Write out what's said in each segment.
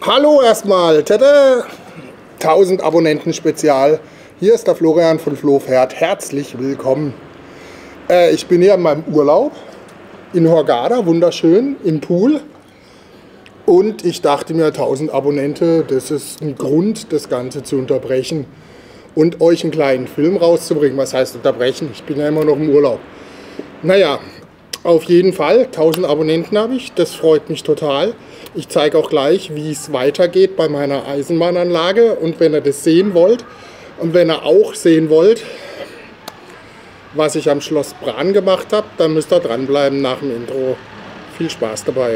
Hallo erstmal, tada! 1000 Abonnenten Spezial. Hier ist der Florian von Flofert. Herzlich willkommen. Ich bin hier in meinem Urlaub in Hurghada, wunderschön, im Pool. Und ich dachte mir, 1000 Abonnenten, das ist ein Grund, das Ganze zu unterbrechen und euch einen kleinen Film rauszubringen. Was heißt unterbrechen? Ich bin ja immer noch im Urlaub. Naja, auf jeden Fall, 1000 Abonnenten habe ich, das freut mich total. Ich zeige auch gleich, wie es weitergeht bei meiner Eisenbahnanlage. Und wenn ihr das sehen wollt und wenn ihr auch sehen wollt, was ich am Schloss Bran gemacht habe, dann müsst ihr dranbleiben nach dem Intro. Viel Spaß dabei.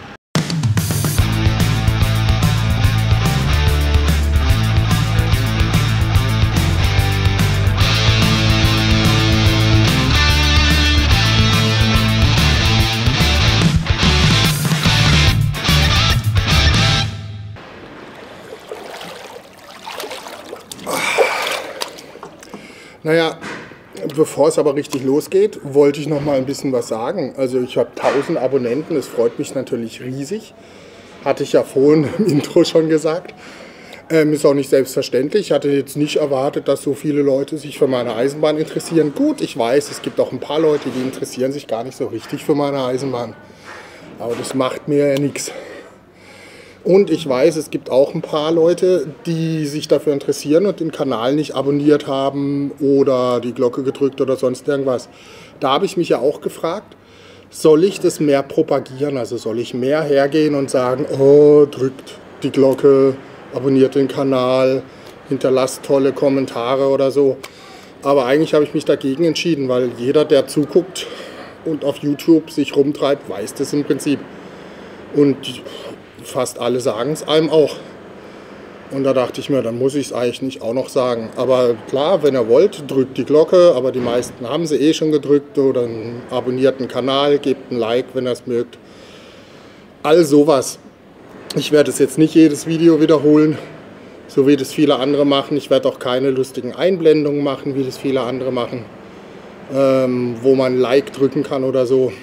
Naja, bevor es aber richtig losgeht, wollte ich noch mal ein bisschen was sagen. Also ich habe 1000 Abonnenten, das freut mich natürlich riesig. Hatte ich ja vorhin im Intro schon gesagt. Ist auch nicht selbstverständlich. Ich hatte jetzt nicht erwartet, dass so viele Leute sich für meine Eisenbahn interessieren. Gut, ich weiß, es gibt auch ein paar Leute, die interessieren sich gar nicht so richtig für meine Eisenbahn. Aber das macht mir ja nichts. Und ich weiß, es gibt auch ein paar Leute, die sich dafür interessieren und den Kanal nicht abonniert haben oder die Glocke gedrückt oder sonst irgendwas. Da habe ich mich ja auch gefragt, soll ich das mehr propagieren? Also soll ich mehr hergehen und sagen, oh, drückt die Glocke, abonniert den Kanal, hinterlasst tolle Kommentare oder so. Aber eigentlich habe ich mich dagegen entschieden, weil jeder, der zuguckt und auf YouTube sich rumtreibt, weiß das im Prinzip. Und fast alle sagen es einem auch. Und da dachte ich mir, dann muss ich es eigentlich nicht auch noch sagen. Aber klar, wenn ihr wollt, drückt die Glocke, aber die meisten haben sie eh schon gedrückt oder abonniert den Kanal, gebt ein Like, wenn ihr es mögt. All sowas. Ich werde es jetzt nicht jedes Video wiederholen, so wie das viele andere machen. Ich werde auch keine lustigen Einblendungen machen, wie das viele andere machen, wo man Like drücken kann oder so.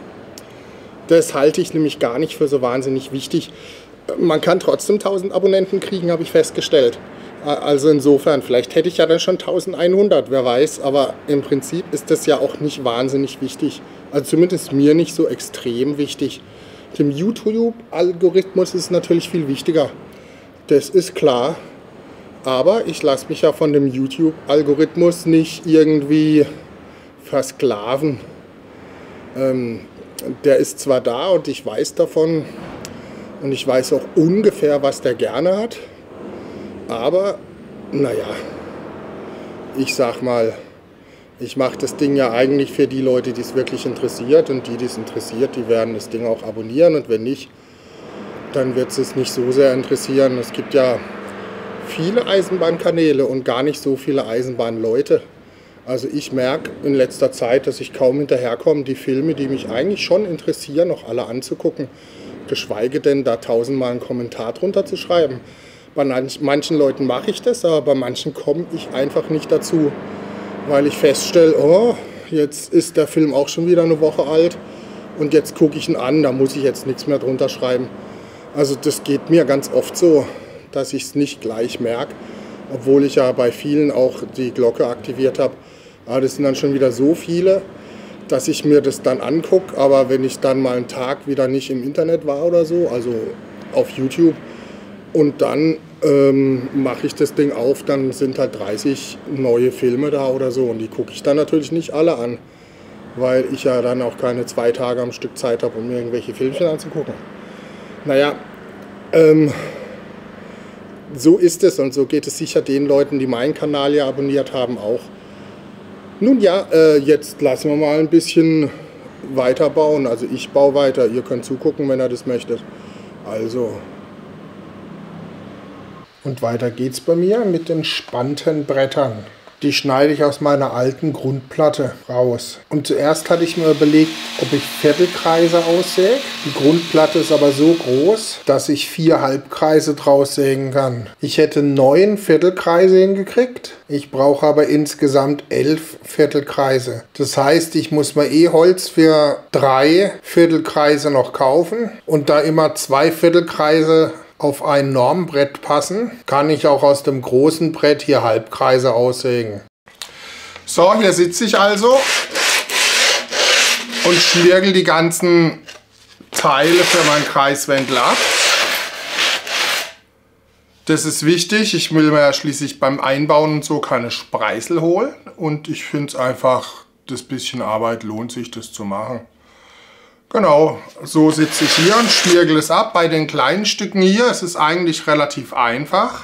Das halte ich nämlich gar nicht für so wahnsinnig wichtig. Man kann trotzdem 1000 Abonnenten kriegen, habe ich festgestellt. Also insofern, vielleicht hätte ich ja dann schon 1100, wer weiß. Aber im Prinzip ist das ja auch nicht wahnsinnig wichtig. Also zumindest mir nicht so extrem wichtig. Dem YouTube-Algorithmus ist natürlich viel wichtiger. Das ist klar. Aber ich lasse mich ja von dem YouTube-Algorithmus nicht irgendwie versklaven. Der ist zwar da und ich weiß davon und ich weiß auch ungefähr, was der gerne hat, aber naja, ich sag mal, ich mache das Ding ja eigentlich für die Leute, die es wirklich interessiert, und die es interessiert, die werden das Ding auch abonnieren, und wenn nicht, dann wird es nicht so sehr interessieren. Es gibt ja viele Eisenbahnkanäle und gar nicht so viele Eisenbahnleute. Also ich merke in letzter Zeit, dass ich kaum hinterherkomme, die Filme, die mich eigentlich schon interessieren, noch alle anzugucken. Geschweige denn, da 1000-mal einen Kommentar drunter zu schreiben. Bei manchen Leuten mache ich das, aber bei manchen komme ich einfach nicht dazu. Weil ich feststelle, oh, jetzt ist der Film auch schon wieder eine Woche alt und jetzt gucke ich ihn an, da muss ich jetzt nichts mehr drunter schreiben. Also das geht mir ganz oft so, dass ich es nicht gleich merke. Obwohl ich ja bei vielen auch die Glocke aktiviert habe. Aber das sind dann schon wieder so viele, dass ich mir das dann angucke. Aber wenn ich dann mal einen Tag wieder nicht im Internet war oder so, also auf YouTube, und dann mache ich das Ding auf, dann sind halt 30 neue Filme da oder so. Und die gucke ich dann natürlich nicht alle an, weil ich ja dann auch keine 2 Tage am Stück Zeit habe, um mir irgendwelche Filmchen anzugucken. Naja, so ist es, und so geht es sicher den Leuten, die meinen Kanal ja abonniert haben, auch. Nun ja, jetzt lassen wir mal ein bisschen weiterbauen. Also ich baue weiter, ihr könnt zugucken, wenn ihr das möchtet. Also. Und weiter geht's bei mir mit den Spantenbrettern. Die schneide ich aus meiner alten Grundplatte raus. Und zuerst hatte ich mir überlegt, ob ich Viertelkreise aussäge. Die Grundplatte ist aber so groß, dass ich 4 Halbkreise draus sägen kann. Ich hätte 9 Viertelkreise hingekriegt. Ich brauche aber insgesamt 11 Viertelkreise. Das heißt, ich muss mir Holz für 3 Viertelkreise noch kaufen und da immer 2 Viertelkreise auf ein Normbrett passen, kann ich auch aus dem großen Brett hier Halbkreise aussägen. So, hier sitze ich also und schmirgel die ganzen Teile für mein Kreiswendel ab. Das ist wichtig, ich will mir ja schließlich beim Einbauen und so keine Spreißel holen und ich finde es einfach, das bisschen Arbeit lohnt sich, das zu machen. Genau, so sitze ich hier und schmirgel es ab. Bei den kleinen Stücken hier ist es eigentlich relativ einfach.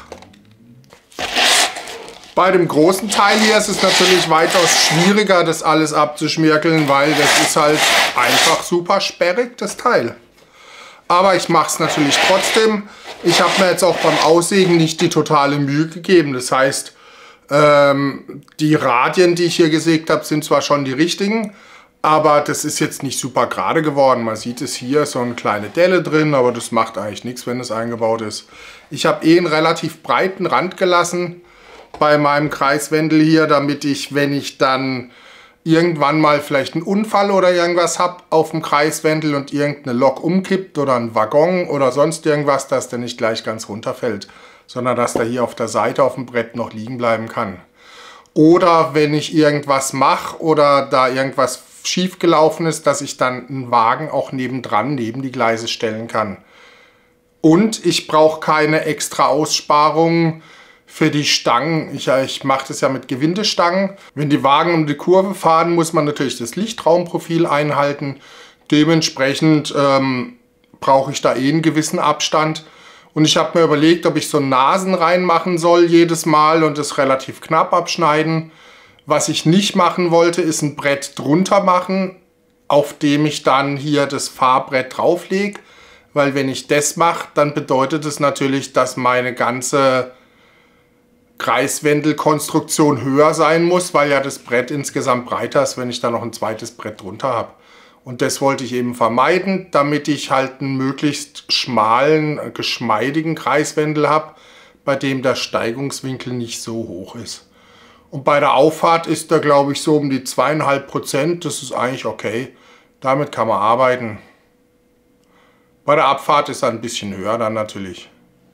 Bei dem großen Teil hier ist es natürlich weitaus schwieriger, das alles abzuschmirgeln, weil das ist halt einfach super sperrig, das Teil. Aber ich mache es natürlich trotzdem. Ich habe mir jetzt auch beim Aussägen nicht die totale Mühe gegeben. Das heißt, die Radien, die ich hier gesägt habe, sind zwar schon die richtigen, aber das ist jetzt nicht super gerade geworden. Man sieht es hier, so eine kleine Delle drin, aber das macht eigentlich nichts, wenn es eingebaut ist. Ich habe einen relativ breiten Rand gelassen bei meinem Kreiswendel hier, damit ich, wenn ich dann irgendwann mal vielleicht einen Unfall oder irgendwas habe auf dem Kreiswendel und irgendeine Lok umkippt oder ein Waggon oder sonst irgendwas, dass der nicht gleich ganz runterfällt, sondern dass der hier auf der Seite auf dem Brett noch liegen bleiben kann. Oder wenn ich irgendwas mache oder da irgendwas schief gelaufen ist, dass ich dann einen Wagen auch nebendran, neben die Gleise stellen kann. Und ich brauche keine extra Aussparungen für die Stangen. Ich mache das ja mit Gewindestangen. Wenn die Wagen um die Kurve fahren, muss man natürlich das Lichtraumprofil einhalten. Dementsprechend brauche ich da einen gewissen Abstand. Und ich habe mir überlegt, ob ich so Nasen reinmachen soll jedes Mal und das relativ knapp abschneiden. Was ich nicht machen wollte, ist ein Brett drunter machen, auf dem ich dann hier das Fahrbrett drauflege. Weil wenn ich das mache, dann bedeutet es natürlich, dass meine ganze Kreiswendelkonstruktion höher sein muss, weil ja das Brett insgesamt breiter ist, wenn ich da noch ein zweites Brett drunter habe. Und das wollte ich eben vermeiden, damit ich halt einen möglichst schmalen, geschmeidigen Kreiswendel habe, bei dem der Steigungswinkel nicht so hoch ist. Und bei der Auffahrt ist er, glaube ich, so um die 2,5%. Das ist eigentlich okay. Damit kann man arbeiten. Bei der Abfahrt ist er ein bisschen höher dann natürlich.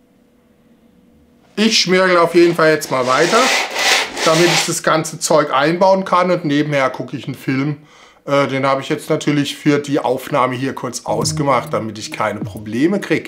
Ich schmirgel auf jeden Fall jetzt mal weiter, damit ich das ganze Zeug einbauen kann und nebenher gucke ich einen Film. Den habe ich jetzt natürlich für die Aufnahme hier kurz ausgemacht, damit ich keine Probleme kriege.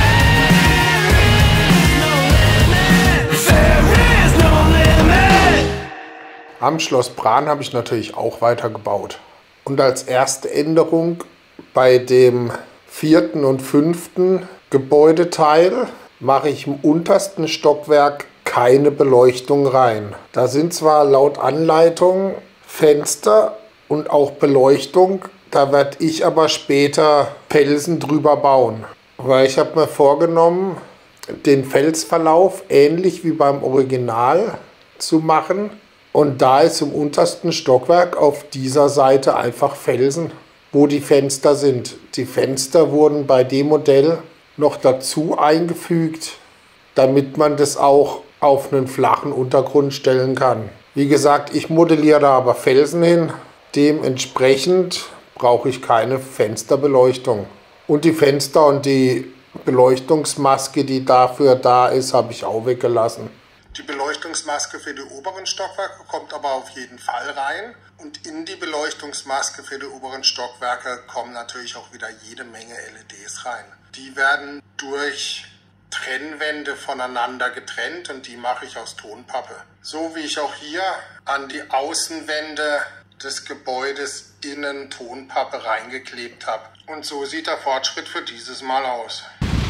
Am Schloss Bran habe ich natürlich auch weitergebaut. Und als erste Änderung bei dem 4. und 5. Gebäudeteil mache ich im untersten Stockwerk keine Beleuchtung rein. Da sind zwar laut Anleitung Fenster und auch Beleuchtung, da werde ich aber später Felsen drüber bauen. Weil ich habe mir vorgenommen, den Felsverlauf ähnlich wie beim Original zu machen. Und da ist im untersten Stockwerk auf dieser Seite einfach Felsen, wo die Fenster sind. Die Fenster wurden bei dem Modell noch dazu eingefügt, damit man das auch auf einen flachen Untergrund stellen kann. Wie gesagt, ich modelliere da aber Felsen hin. Dementsprechend brauche ich keine Fensterbeleuchtung. Und die Fenster und die Beleuchtungsmaske, die dafür da ist, habe ich auch weggelassen. Die Beleuchtungsmaske für die oberen Stockwerke kommt aber auf jeden Fall rein. Und in die Beleuchtungsmaske für die oberen Stockwerke kommen natürlich auch wieder jede Menge LEDs rein. Die werden durch Trennwände voneinander getrennt und die mache ich aus Tonpappe. So wie ich auch hier an die Außenwände des Gebäudes innen Tonpappe reingeklebt habe. Und so sieht der Fortschritt für dieses Mal aus.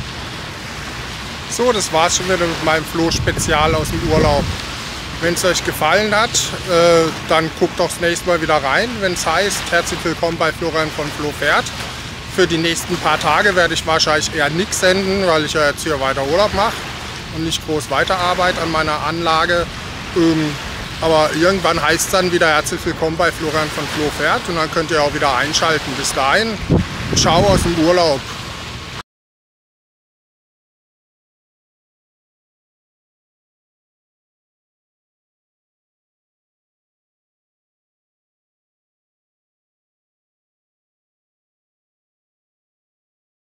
So, das war's schon wieder mit meinem Flo-Spezial aus dem Urlaub. Wenn es euch gefallen hat, dann guckt doch das nächste Mal wieder rein. Wenn es heißt, herzlich willkommen bei Florian von Flo fährt. Für die nächsten paar Tage werde ich wahrscheinlich eher nichts senden, weil ich ja jetzt hier weiter Urlaub mache und nicht groß weiterarbeite an meiner Anlage. Aber irgendwann heißt es dann wieder herzlich willkommen bei Florian von Flo fährt und dann könnt ihr auch wieder einschalten. Bis dahin, ciao aus dem Urlaub.